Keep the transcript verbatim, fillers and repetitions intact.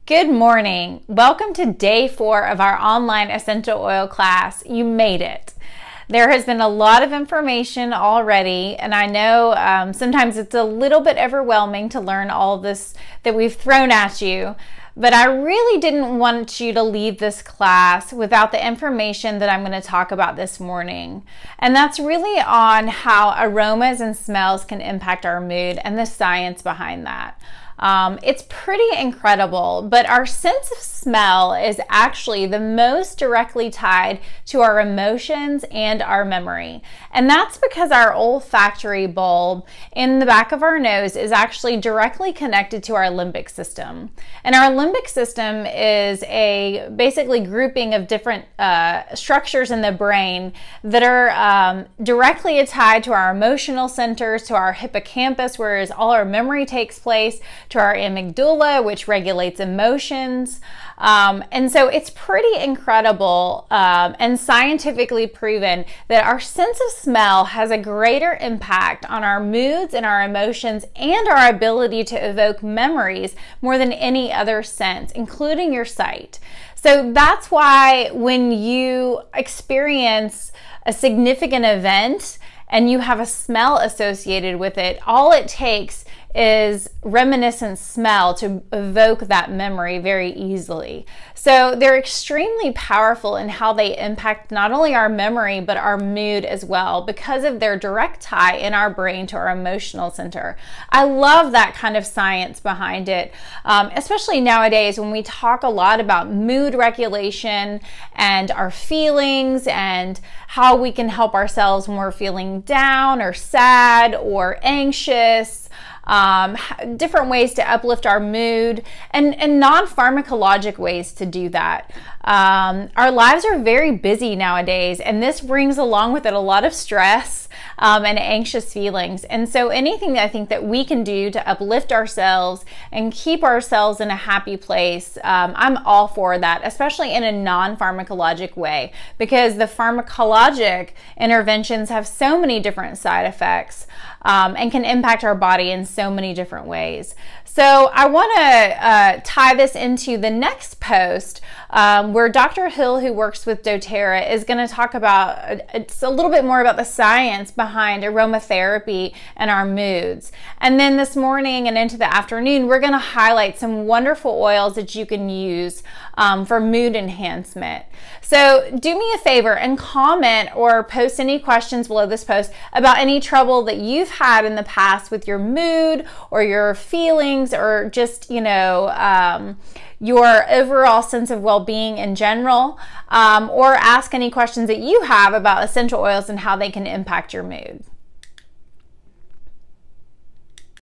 Good morning. Welcome to day four of our online essential oil class. You made it. There has been a lot of information already, and I know um, sometimes it's a little bit overwhelming to learn all this that we've thrown at you, but I really didn't want you to leave this class without the information that I'm going to talk about this morning. And that's really on how aromas and smells can impact our mood and the science behind that. Um, it's pretty incredible, but our sense of smell is actually the most directly tied to our emotions and our memory. And that's because our olfactory bulb in the back of our nose is actually directly connected to our limbic system. And our limbic system is a basically grouping of different uh, structures in the brain that are um, directly tied to our emotional centers, to our hippocampus, where all our memory takes place, to our amygdala, which regulates emotions. Um, and so it's pretty incredible um, and scientifically proven that our sense of smell has a greater impact on our moods and our emotions and our ability to evoke memories more than any other sense, including your sight. So that's why when you experience a significant event and you have a smell associated with it, all it takes is reminiscent smell to evoke that memory very easily. So they're extremely powerful in how they impact not only our memory but our mood as well, because of their direct tie in our brain to our emotional center. I love that kind of science behind it, um, especially nowadays when we talk a lot about mood regulation and our feelings and how we can help ourselves when we're feeling down or sad or anxious. Um, different ways to uplift our mood, and, and non-pharmacologic ways to do that. Um, our lives are very busy nowadays, and this brings along with it a lot of stress um, and anxious feelings. And so anything that I think that we can do to uplift ourselves and keep ourselves in a happy place, um, I'm all for that, especially in a non-pharmacologic way, because the pharmacologic interventions have so many different side effects um, and can impact our body in so many different ways. So I want to uh, tie this into the next post um, where Doctor Hill, who works with doTERRA, is going to talk about uh, it's a little bit more about the science behind aromatherapy and our moods. And then this morning and into the afternoon, we're going to highlight some wonderful oils that you can use um, for mood enhancement. So do me a favor and comment or post any questions below this post about any trouble that you've had in the past with your mood or your feelings, or just, you know, um, your overall sense of well-being in general, um, or ask any questions that you have about essential oils and how they can impact your mood.